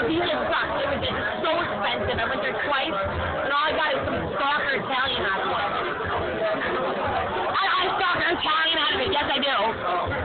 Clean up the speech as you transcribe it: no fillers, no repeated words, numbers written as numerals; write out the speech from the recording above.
Ibiza sucked. It was so expensive. I went there twice, and all I got is some Stalker Italian out of it. I Stalker Italian out of it. Yes, I do.